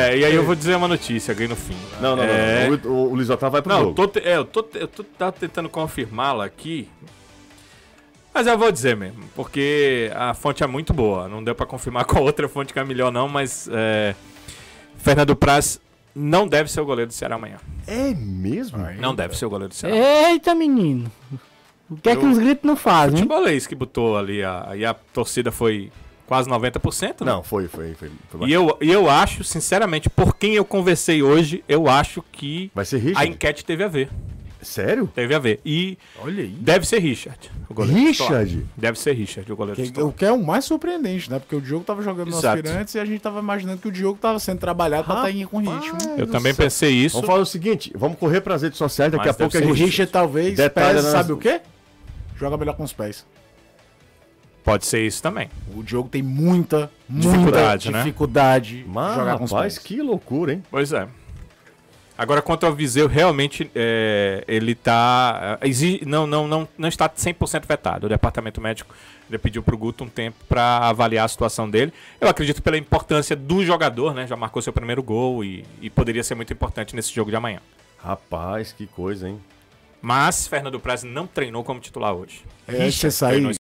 E aí eu vou dizer uma notícia aqui no fim. Não. O Luiz Otávio vai pro jogo. Eu tô tentando confirmá-la aqui. Mas eu vou dizer mesmo, porque a fonte é muito boa. Não deu pra confirmar com a outra fonte que é melhor não, mas Fernando Praz não deve ser o goleiro do Ceará amanhã. É mesmo? Não deve ser o goleiro do Ceará. Eita, menino. O que é que os gritos não fazem, hein? Futebolês que botou ali, e a torcida foi quase 90%, né? Não, foi. E eu acho, sinceramente, por quem eu conversei hoje, eu acho que Vai ser Richard? a enquete teve a ver. Sério? Teve a ver. E Olha aí. deve ser Richard. O goleiro Richard? titular. Deve ser Richard, o goleiro titular. O que é o mais surpreendente, né? Porque o Diogo tava jogando no Exato. Aspirantes e a gente tava imaginando que o Diogo tava sendo trabalhado pra estar com ritmo. Eu também pensei isso. Vamos fazer o seguinte, vamos correr pras redes sociais, daqui Mas a pouco a deve O gente... Richard talvez Detalhe pese, nas- sabe o quê? Joga melhor com os pés. Pode ser isso também. O Diogo tem muita Dificuldade, né? dificuldade Mas, de jogar com os rapaz, pés. que loucura, hein? Pois é. Agora, quanto ao Viseu, realmente ele tá... não está 100% vetado. O departamento médico ele pediu pro Guto um tempo para avaliar a situação dele. Eu acredito pela importância do jogador, né? Já marcou seu primeiro gol e poderia ser muito importante nesse jogo de amanhã. Rapaz, que coisa, hein? Mas Fernando Praz não treinou como titular hoje. Antes de você sair, treinou